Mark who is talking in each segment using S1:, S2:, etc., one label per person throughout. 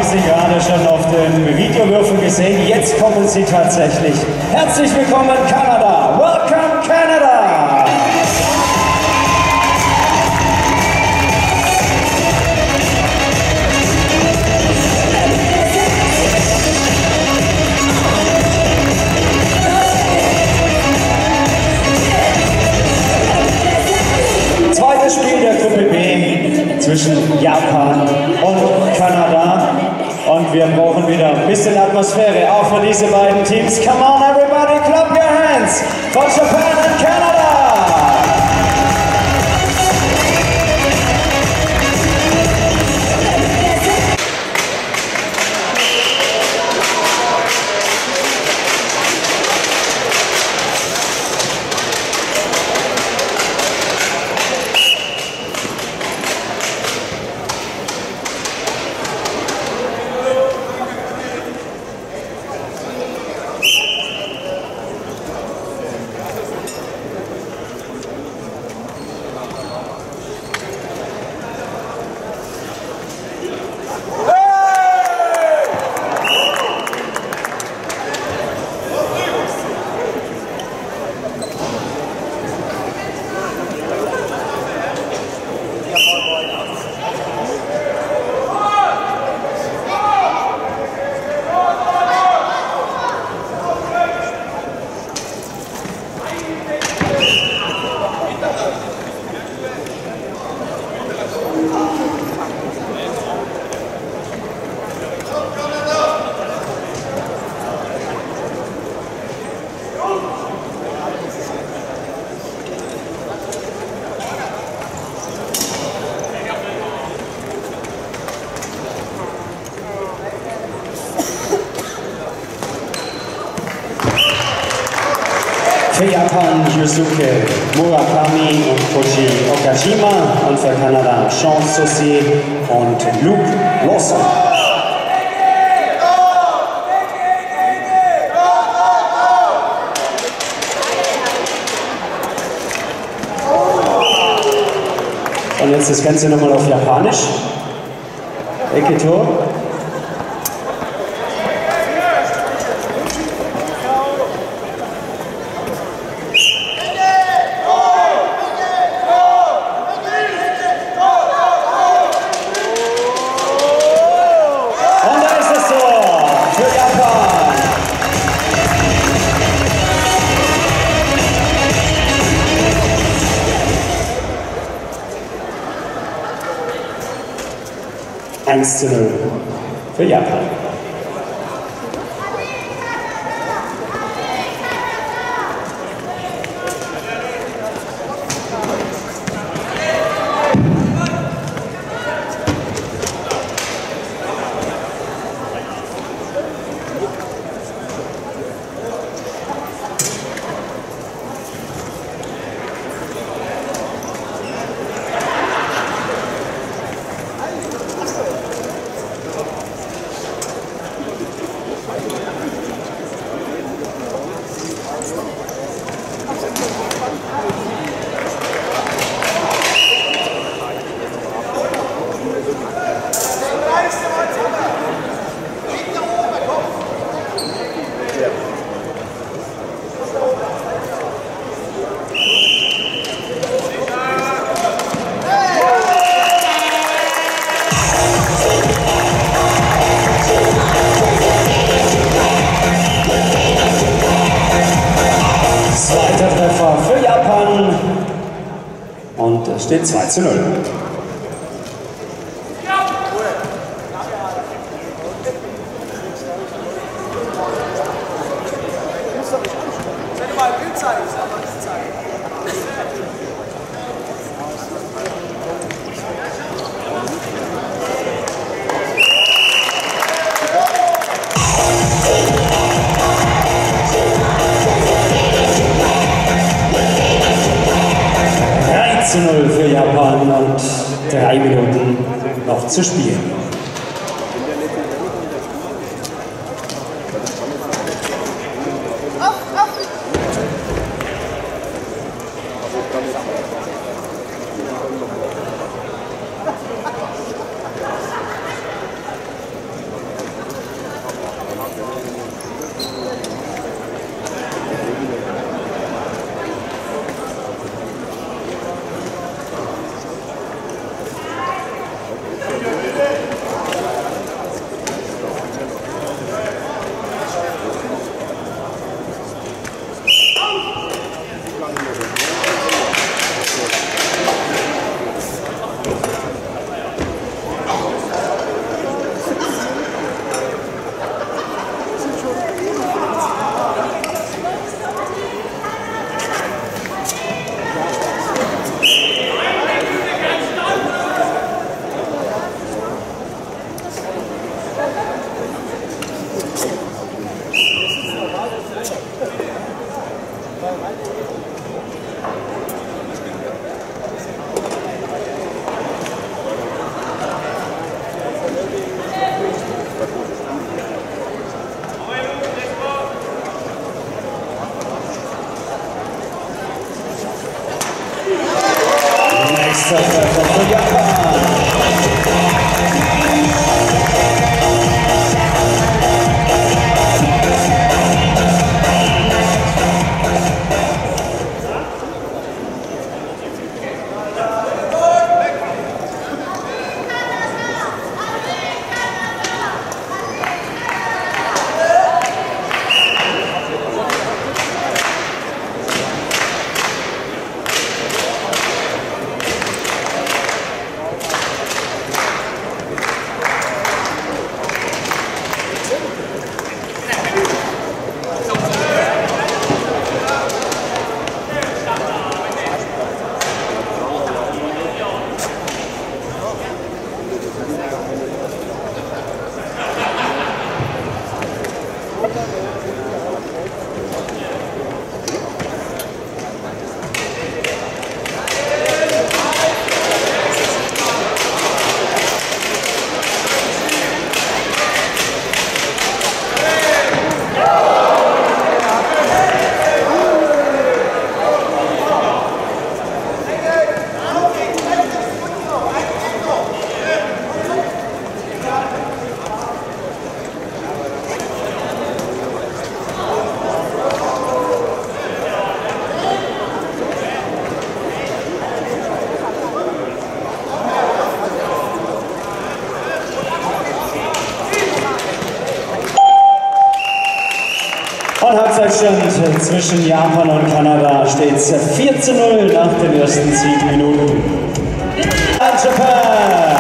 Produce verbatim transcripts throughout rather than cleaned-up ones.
S1: Sie gerade schon auf den Videowürfel gesehen. Jetzt kommen sie tatsächlich. Herzlich willkommen, Kanada. Welcome, Canada. Zweites Spiel der Gruppe B zwischen Japan und Kanada. Und wir brauchen wieder ein bisschen Atmosphäre, auch für diese beiden Teams. Come on, everybody, clap your hands for Japan and Canada! Für Japan Yusuke Murakami und Koji Okajima und für Kanada Sean Saucier und Luke Lawson. Und jetzt das Ganze nochmal auf Japanisch. Ecke-Tor. eins zu null für Japan. Zweiter Treffer für Japan und es steht zwei zu null. drei zu null für Japan und drei Minuten noch zu spielen. Meistertreffer für Japan. Und Halbzeitstand zwischen Japan und Kanada steht es vier zu null nach den ersten sieben Minuten. Japan!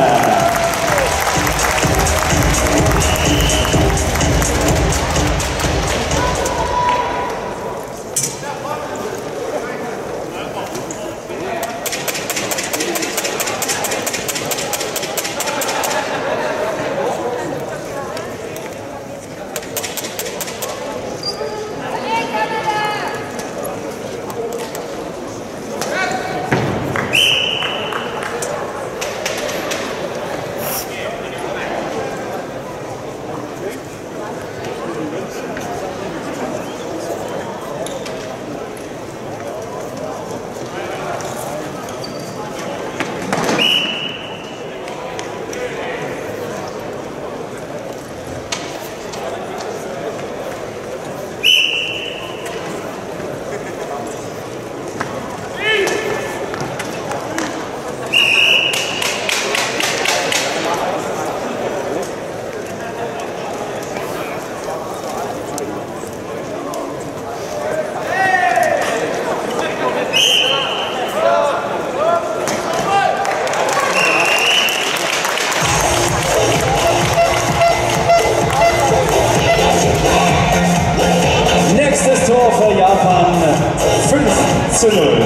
S1: fünf zu null.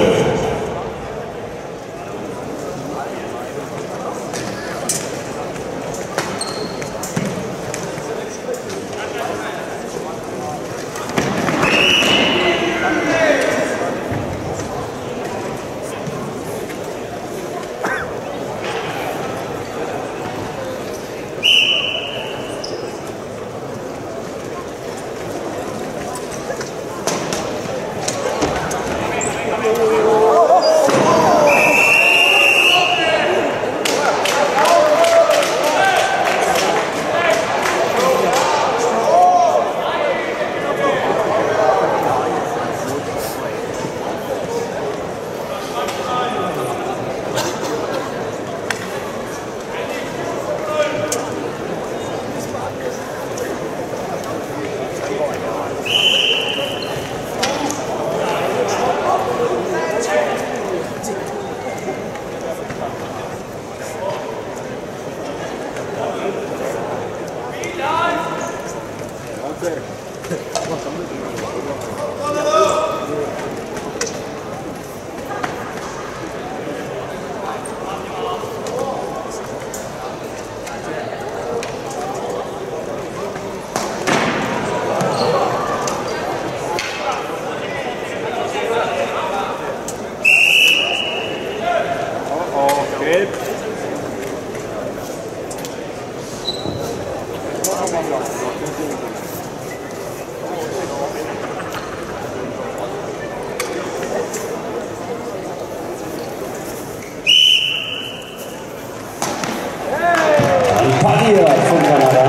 S1: von Kanada.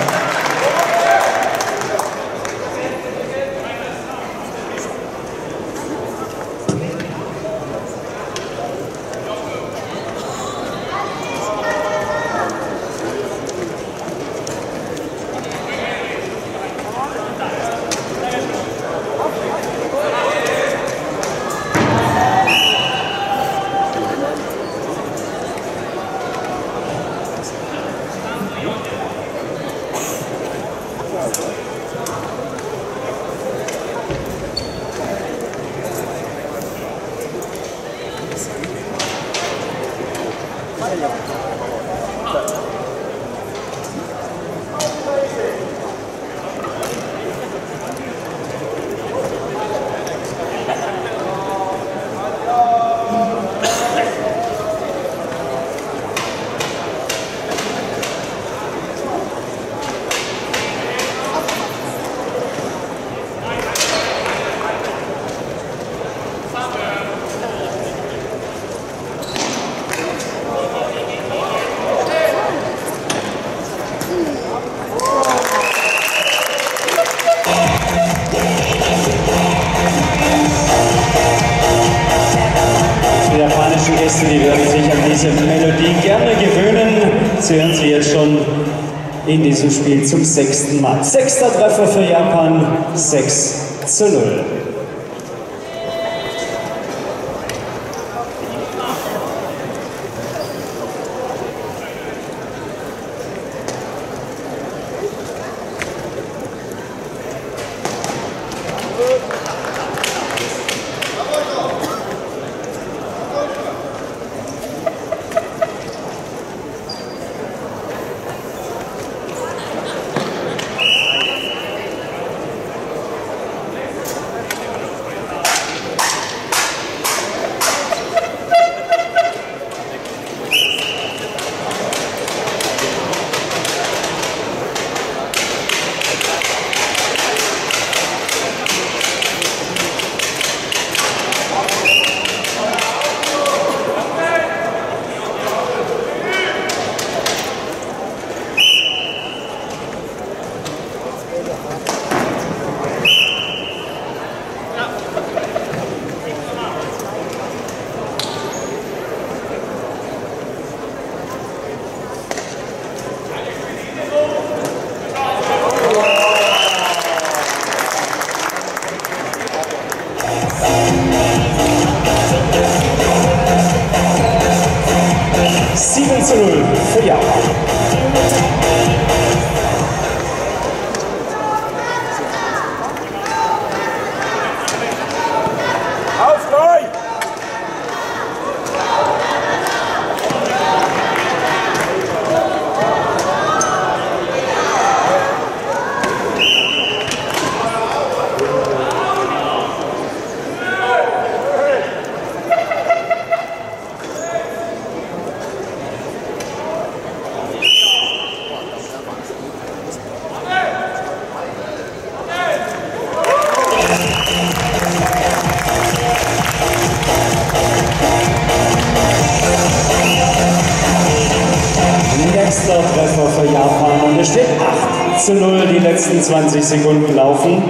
S1: Gäste, die werden sich an diese Melodie gerne gewöhnen. Sie hören sie jetzt schon in diesem Spiel zum sechsten Mal. Sechster Treffer für Japan, sechs zu null. sieben zu null für Japan. Nächster Treffer für Japan und es steht acht zu null, die letzten zwanzig Sekunden laufen.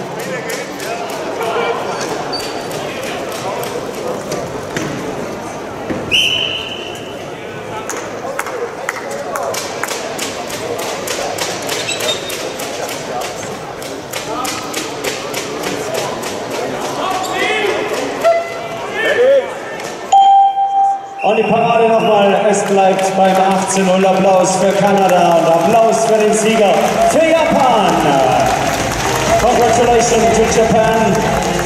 S1: Und die Parade nochmal, es bleibt beim acht zu null. Applaus für Kanada und Applaus für den Sieger für Japan. Congratulations to Japan.